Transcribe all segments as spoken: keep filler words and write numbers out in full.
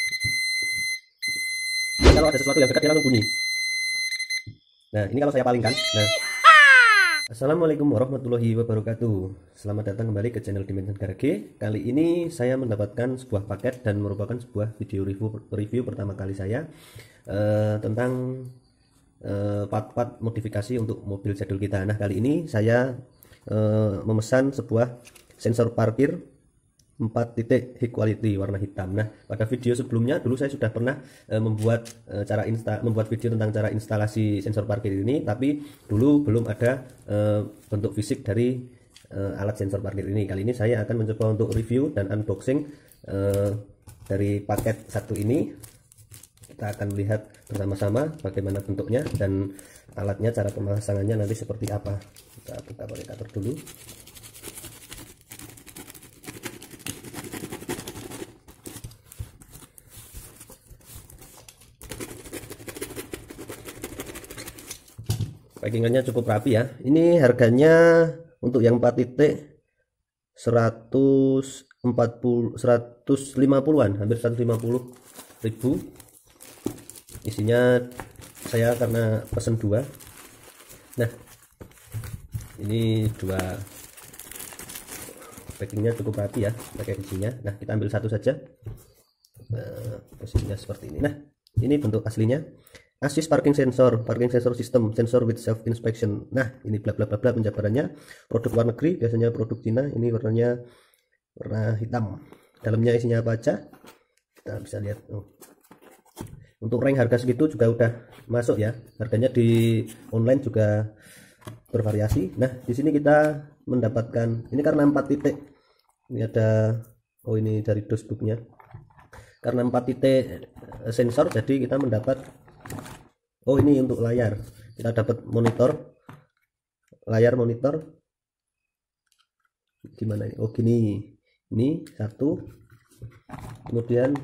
Kalau ada sesuatu yang dekat dia langsung bunyi. Nah, ini kalau saya palingkan. Nah, Assalamualaikum warahmatullahi wabarakatuh. Selamat datang kembali ke channel Dimension Garage. Kali ini saya mendapatkan sebuah paket dan merupakan sebuah video review review pertama kali saya uh, tentang part-part uh, modifikasi untuk mobil jadul kita. Nah, kali ini saya uh, memesan sebuah sensor parkir empat titik high quality warna hitam. Nah, pada video sebelumnya dulu saya sudah pernah e, membuat e, cara insta membuat video tentang cara instalasi sensor parkir ini, tapi dulu belum ada e, bentuk fisik dari e, alat sensor parkir ini. Kali ini saya akan mencoba untuk review dan unboxing e, dari paket satu ini. Kita akan lihat bersama-sama bagaimana bentuknya dan alatnya, cara pemasangannya nanti seperti apa. Kita buka indikator dulu. Packingannya cukup rapi ya. Ini harganya untuk yang empat titik seratus empat puluh seratus lima puluhan, hampir seratus lima puluh ribu. Isinya saya karena pesen dua. Nah, ini dua, packingnya cukup rapi ya pakai isinya. Nah, kita ambil satu saja. Nah, posisinya seperti ini. Nah, ini bentuk aslinya. Assist parking sensor, parking sensor system, sensor with self inspection. Nah, ini bla bla bla bla penjabarannya. Produk luar negeri, biasanya produk Cina. Ini warnanya warna hitam. Dalamnya isinya apa aja? Kita bisa lihat. Oh. Untuk rank harga segitu juga udah masuk ya. Harganya di online juga bervariasi. Nah, di sini kita mendapatkan ini karena empat titik. Ini ada, oh ini dari dosbooknya. Karena empat titik sensor, jadi kita mendapat, oh ini untuk layar, kita dapat monitor, layar monitor gimana ini? Oh gini, ini satu, kemudian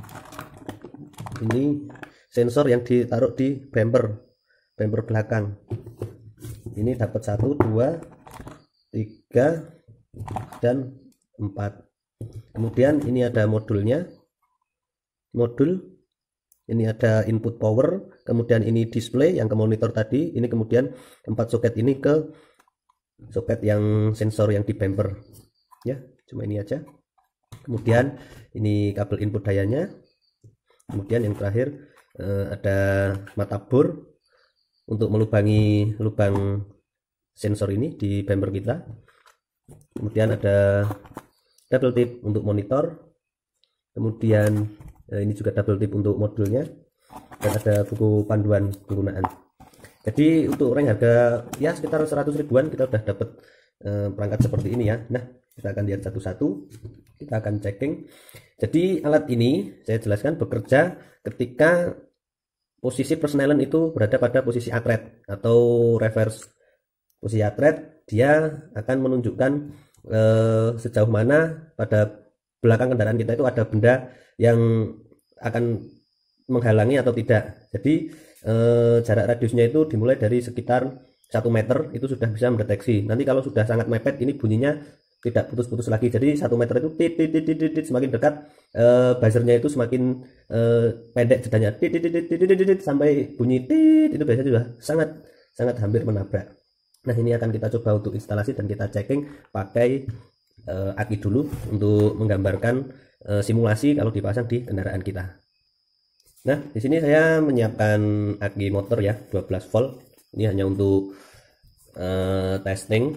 ini sensor yang ditaruh di bumper bumper belakang. Ini dapat satu, dua, tiga, dan empat. Kemudian ini ada modulnya, modul. Ini ada input power, kemudian ini display yang ke monitor tadi, ini kemudian empat soket ini ke soket yang sensor yang di bumper. Ya, cuma ini aja. Kemudian ini kabel input dayanya. Kemudian yang terakhir eh, ada mata bor untuk melubangi lubang sensor ini di bumper kita. Kemudian ada double tip untuk monitor. Kemudian ini juga double tip untuk modulnya, dan ada buku panduan penggunaan. Jadi untuk rank harga ya sekitar seratus ribuan kita udah dapat eh, perangkat seperti ini ya. Nah, kita akan lihat satu-satu, kita akan checking. Jadi alat ini saya jelaskan bekerja ketika posisi persnelan itu berada pada posisi atret atau reverse. Posisi atret dia akan menunjukkan eh, sejauh mana pada belakang kendaraan kita itu ada benda yang akan menghalangi atau tidak. Jadi eh, jarak radiusnya itu dimulai dari sekitar satu meter, itu sudah bisa mendeteksi. Nanti kalau sudah sangat mepet, ini bunyinya tidak putus-putus lagi. Jadi satu meter itu tit tit tit tit, tit semakin dekat eh, buzzernya itu semakin eh, pendek jedanya tit tit tit tit tit tit, sampai bunyi tit, itu biasanya sudah sangat sangat hampir menabrak. Nah, ini akan kita coba untuk instalasi dan kita checking pakai uh, aki dulu untuk menggambarkan uh, simulasi kalau dipasang di kendaraan kita. Nah, di sini saya menyiapkan aki motor ya, dua belas volt. Ini hanya untuk uh, testing.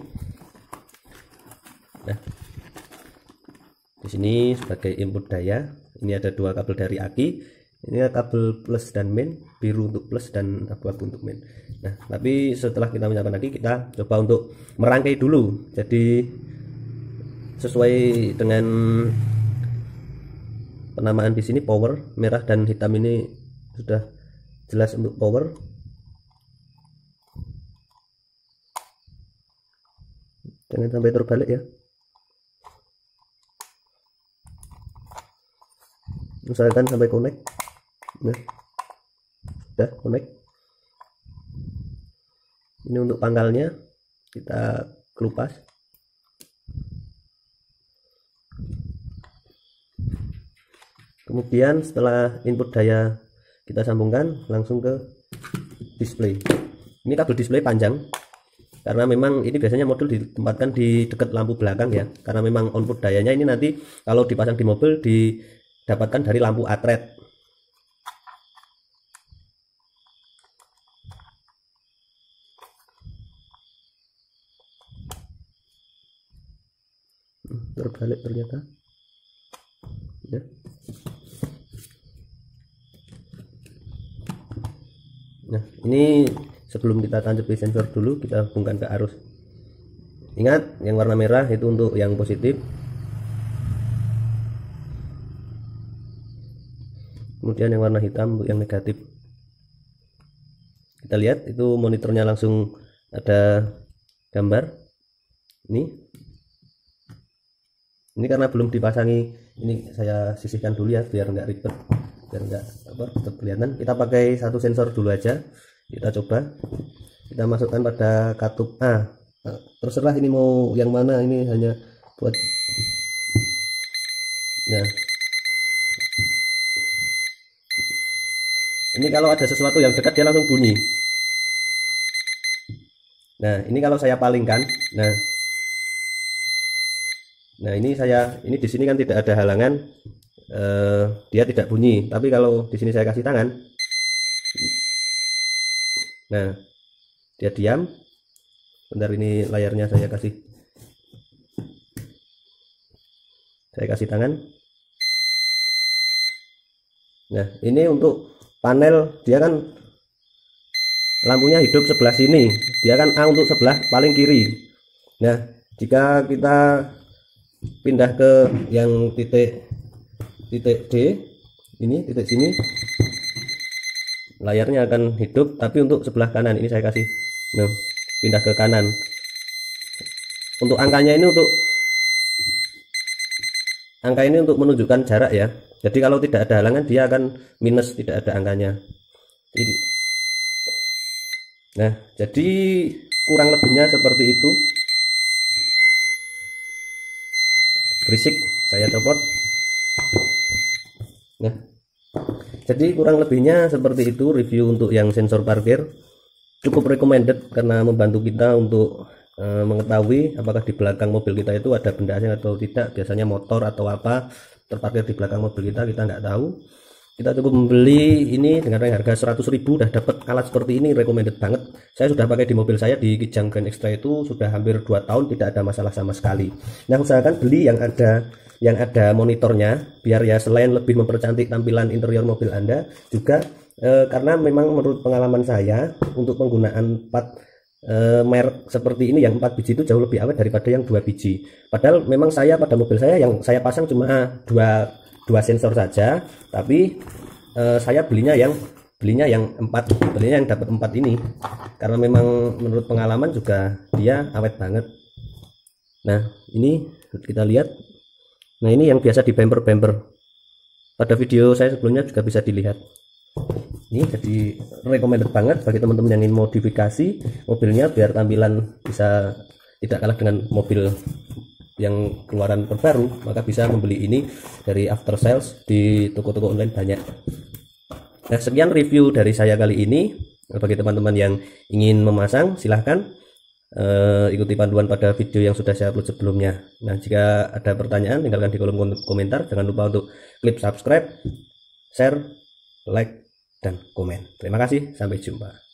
Nah, di sini sebagai input daya, ini ada dua kabel dari aki. Ini kabel plus dan min, biru untuk plus dan abu-abu untuk min. Nah, tapi setelah kita menyiapkan aki, kita coba untuk merangkai dulu. Jadi sesuai dengan penamaan di sini power, merah dan hitam ini sudah jelas untuk power. Jangan sampai terbalik ya. Usahakan sampai connect. Nah, sudah connect. Ini untuk pangkalnya kita kelupas. Kemudian setelah input daya kita sambungkan langsung ke display. Ini kabel display panjang karena memang ini biasanya modul ditempatkan di dekat lampu belakang ya, karena memang output dayanya ini nanti kalau dipasang di mobil didapatkan dari lampu atret. Terbalik ternyata ya. Nah, ini sebelum kita tancepi sensor dulu, kita hubungkan ke arus. Ingat, yang warna merah itu untuk yang positif, kemudian yang warna hitam untuk yang negatif. Kita lihat itu monitornya langsung ada gambar. Ini ini karena belum dipasangi, ini saya sisihkan dulu ya biar nggak ribet, biar nggak apa tetap kelihatan. Kita pakai satu sensor dulu aja, kita coba, kita masukkan pada katup A. Nah, terserah ini mau yang mana, ini hanya buat nah ini kalau ada sesuatu yang dekat dia langsung bunyi. Nah ini kalau saya palingkan, nah Nah ini saya ini di sini kan tidak ada halangan, eh, dia tidak bunyi. Tapi kalau di sini saya kasih tangan, nah dia diam. Bentar, ini layarnya saya kasih, saya kasih tangan. Nah ini untuk panel, dia kan lampunya hidup sebelah sini, dia kan A untuk sebelah paling kiri. Nah jika kita pindah ke yang titik titik D, ini titik sini, layarnya akan hidup, tapi untuk sebelah kanan ini saya kasih, nah pindah ke kanan. Untuk angkanya ini untuk angka ini untuk menunjukkan jarak ya, jadi kalau tidak ada halangan dia akan minus, tidak ada angkanya. Jadi nah jadi kurang lebihnya seperti itu. Berisik, saya copot. Nah jadi kurang lebihnya seperti itu review untuk yang sensor parkir. Cukup recommended karena membantu kita untuk e, mengetahui apakah di belakang mobil kita itu ada benda asing atau tidak. Biasanya motor atau apa terparkir di belakang mobil kita, kita nggak tahu. Kita cukup membeli ini dengan harga seratus ribu udah dapat alat seperti ini, recommended banget. Saya sudah pakai di mobil saya di Kijang Grand Extra itu sudah hampir dua tahun, tidak ada masalah sama sekali. Nah usahakan beli yang ada yang ada monitornya, biar ya selain lebih mempercantik tampilan interior mobil Anda juga eh, karena memang menurut pengalaman saya untuk penggunaan empat eh, merek seperti ini, yang empat biji itu jauh lebih awet daripada yang dua biji. Padahal memang saya pada mobil saya yang saya pasang cuma dua dua sensor saja, tapi eh, saya belinya yang belinya yang empat, belinya yang dapat empat ini karena memang menurut pengalaman juga dia awet banget. Nah ini kita lihat, nah ini yang biasa di bumper-bumper, pada video saya sebelumnya juga bisa dilihat. Ini jadi recommended banget bagi teman-teman yang ingin modifikasi mobilnya biar tampilan bisa tidak kalah dengan mobil yang keluaran terbaru, maka bisa membeli ini dari after sales di toko-toko online banyak. Nah sekian review dari saya kali ini. Bagi teman-teman yang ingin memasang silahkan uh, ikuti panduan pada video yang sudah saya upload sebelumnya. Nah jika ada pertanyaan tinggalkan di kolom komentar, jangan lupa untuk klik subscribe, share, like, dan komen. Terima kasih, sampai jumpa.